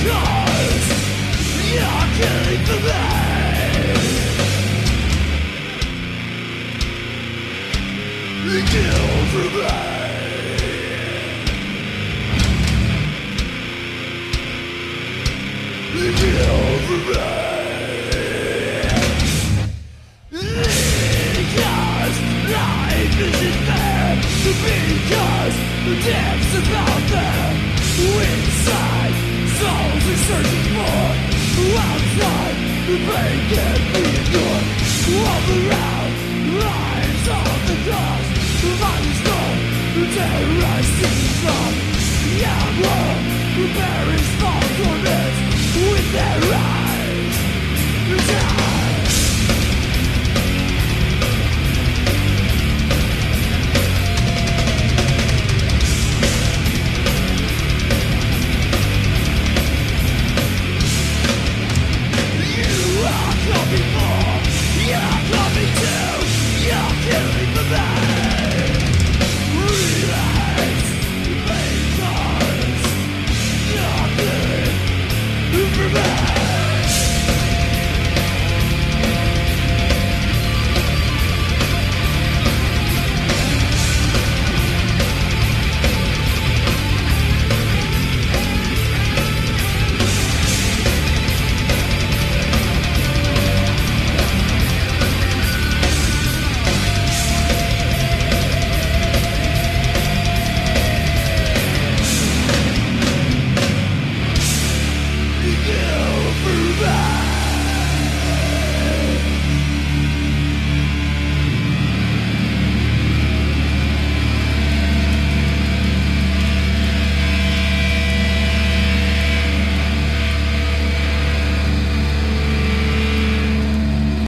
Because you're killing for me. Kill for me. Kill for me. Because life isn't fair. Because the depths about there. Inside, souls are searching for. Outside, the pain can't be ignored. All around, lives on the cross. Bodies gone, terrorized in the storm. Young world, buries